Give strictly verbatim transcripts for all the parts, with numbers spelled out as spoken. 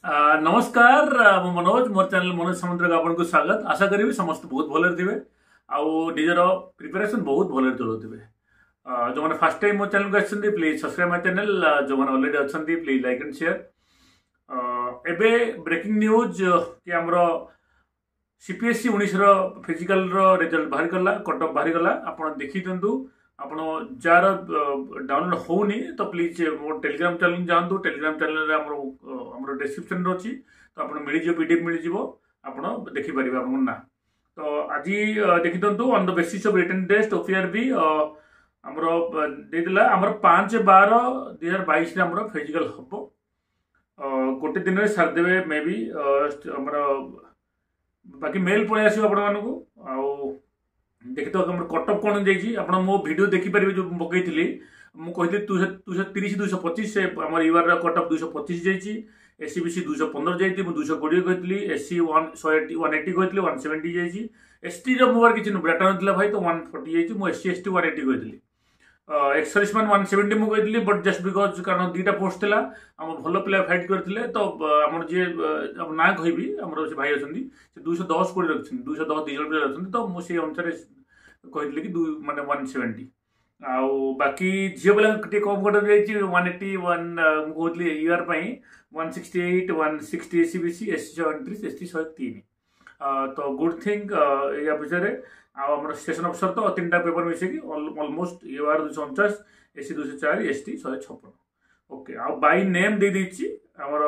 आ, नमस्कार आ, मु मनोज मोर चैनल मनोज समुद्र आपन को स्वागत। आशा करी समस्त बहुत भले थे आउ निजर प्रिपरेशन बहुत भले चलाउे। जो मैंने फर्स्ट टाइम मो चैनल को आछंती प्लीज सब्सक्राइब माय चैनल। जो मैंने ऑलरेडी अच्छी प्लीज लाइक एंड शेयर। एबे ब्रेकिंग न्यूज कि आमर सीपीएससी उन्नीस फिजिकल रिजल्ट बाहरी गला, कट ऑफ बाहरी गला। आप देखी दिंतु आप जार डाउनलोड होनी तो प्लीज मो टेलीग्राम चैनल जातु। टेलीग्राम चैनल आम डिस्क्रिप्शन अच्छी तो आप मिल पीडीएफ मिल आप देखिपारे आप ना। तो आज देखी दिंतु on the basis of written test OPRB आमर देला आमर पाँच बार दुई हजार बैश फिजिकल हम गोटे दिन में सारिदेवे मे बी आमर बाकी मेल पलि आस आपको देखी तो कटअप कौन जाइए मो वीडियो देखिपारे जो पकई मुझे दुश तीस दुश पचिश आम यूआर कटअप दुश पचिश जाइए। एससीबीसी दुश पंद्रह जाइए मुझे दुश कोड़े कही। एससी वन शहे वन एट्टी कही वन सेवेन्टी जाइए। एसटी मोबार किसी ब्राटा ना भाई तो वन फोर्टी जाइए। मुझे एससी एसटी वन एट्टी कही। एक्सर्विसमैन वन सेवेन्टी मुझे कही बट जस्ट बिकज कारण दुईटा पोस्ट था आम भल पिला फाइट करते तो आम जी ना कह आम से भाई अच्छा दुश दस कोड़े रखी दुश दस दुई जन अच्छा तो मुझे अनुसार कही कि मानने वन सेवेन्टी आउ बाकी झील पे कम कट जाइए वन एट्टी वन मुझे UR one sixty eight one sixty SC BC SC शहे अणतीस एसटी शहे तीन। तो गुड थिंग या विषय आम स्टेशन अफिसर तो तीन टा पेपर मिसेकी अलमोस्ट यूआर दुश अणचाश एससी दुश चार एसटी शहे छप्पन। ओके आ बाय नेम दे देछि हमर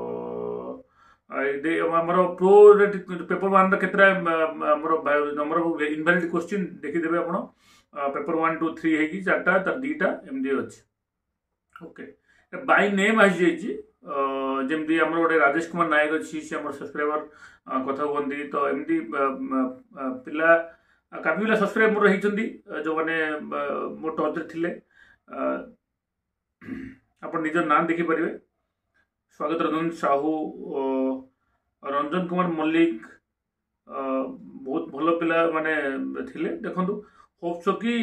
आमर प्रो पेपर वन केतरा नंबर इनवैलिड क्वेश्चन देखीदेवे आप पेपर वन टू थ्री है चार्टा तर दीटा एमती अच्छे। ओके बाय नेम आसी जमी आम गोटे राजेश कुमार नायक अच्छी सी आम सब्सक्राइबर कथा कहते तो एमती पिला काफी पिला सब्सक्राइब मोर होती जो मैंने मो टच थे आप निज ना देखिपारे। स्वागत रंजन साहू रंजन कुमार मल्लिक बहुत भल पिला माने थिले देखु होप सो कि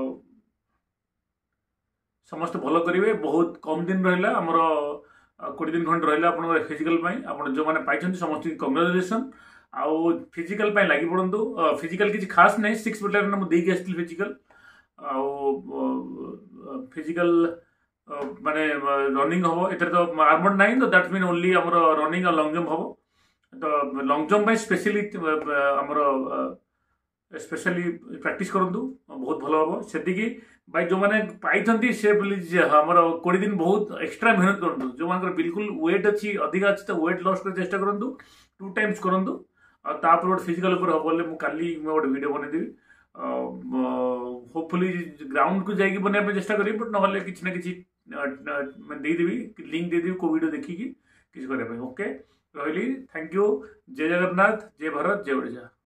समस्त भल करेंगे। बहुत कम दिन रहा आमर कोड़े दिन खंड रहा आप फिजिकल आप जो मैंने पाई समस्त कंग्रेचुलेसन। आउ फिजिकल लगी पड़ू फिजिकल किसी खास नहीं सिक्स बटालियन मुझे देकी आसती फिजिकल आउ फिजिकल माने रनिंग हम ए तो आर्मर्ड ना तो दैट मीन ओनली आमर रनिंग और लंग जंप हम तो लंग जंप स्पेशली आमर स्पेशली प्रैक्टिस करूँ बहुत भल हम से भाई जो मैंने पाई से प्लीज आमर कोड़े दिन बहुत एक्सट्रा मेहनत करूँ। जो मान बिल्कुल वेट अच्छी अधिक अच्छी तो वेट लॉस कर चेष्टा करूँ टू टाइम्स करूँ आपर गोटे फिजिकल हम बोले मुझे गोटे वीडियो बनईदेवी होपफुली ग्राउंड को जाकि बनवाई चेष्टा करी बट ना कि किसी देदेवी लिंक देदेवी को वीडियो देखिकी किसी करने। ओके रही थैंक यू। जय जगन्नाथ जय भारत जय ओडिशा।